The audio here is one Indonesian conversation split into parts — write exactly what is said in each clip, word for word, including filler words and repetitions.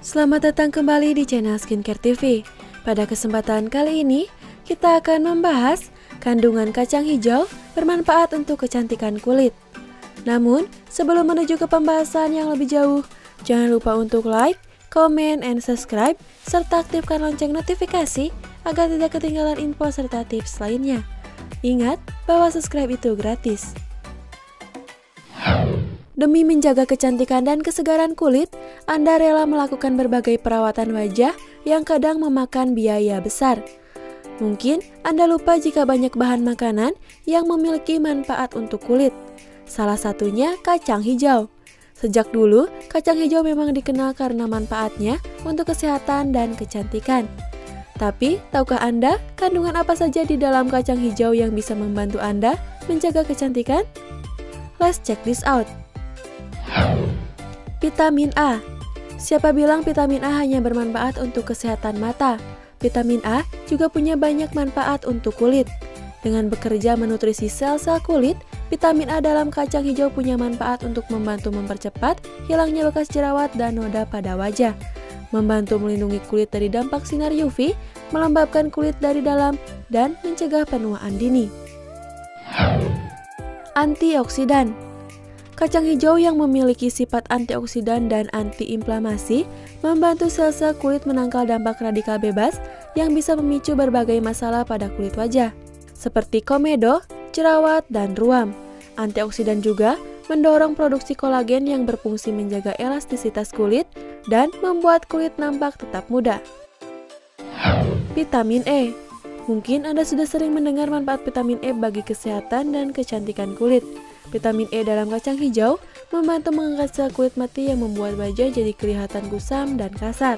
Selamat datang kembali di channel Skincare T V. Pada kesempatan kali ini, kita akan membahas kandungan kacang hijau bermanfaat untuk kecantikan kulit. Namun, sebelum menuju ke pembahasan yang lebih jauh, jangan lupa untuk like, comment, and subscribe, serta aktifkan lonceng notifikasi agar tidak ketinggalan info serta tips lainnya. Ingat bahwa subscribe itu gratis. Demi menjaga kecantikan dan kesegaran kulit, Anda rela melakukan berbagai perawatan wajah yang kadang memakan biaya besar. Mungkin Anda lupa jika banyak bahan makanan yang memiliki manfaat untuk kulit. Salah satunya kacang hijau. Sejak dulu, kacang hijau memang dikenal karena manfaatnya untuk kesehatan dan kecantikan. Tapi, tahukah Anda kandungan apa saja di dalam kacang hijau yang bisa membantu Anda menjaga kecantikan? Let's check this out. Vitamin A. Siapa bilang vitamin A hanya bermanfaat untuk kesehatan mata? Vitamin A juga punya banyak manfaat untuk kulit. Dengan bekerja menutrisi sel-sel kulit, vitamin A dalam kacang hijau punya manfaat untuk membantu mempercepat hilangnya bekas jerawat dan noda pada wajah, membantu melindungi kulit dari dampak sinar U V, melembabkan kulit dari dalam, dan mencegah penuaan dini. Antioksidan. Kacang hijau yang memiliki sifat antioksidan dan antiinflamasi membantu sel-sel kulit menangkal dampak radikal bebas yang bisa memicu berbagai masalah pada kulit wajah, seperti komedo, jerawat, dan ruam. Antioksidan juga mendorong produksi kolagen yang berfungsi menjaga elastisitas kulit dan membuat kulit nampak tetap muda. Vitamin E. Mungkin Anda sudah sering mendengar manfaat vitamin E bagi kesehatan dan kecantikan kulit. Vitamin E dalam kacang hijau membantu mengangkat sel kulit mati yang membuat wajah jadi kelihatan kusam dan kasar.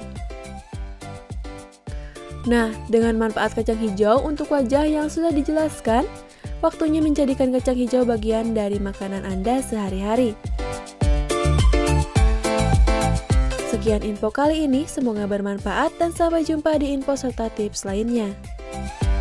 Nah, dengan manfaat kacang hijau untuk wajah yang sudah dijelaskan, waktunya menjadikan kacang hijau bagian dari makanan Anda sehari-hari. Sekian info kali ini, semoga bermanfaat dan sampai jumpa di info serta tips lainnya.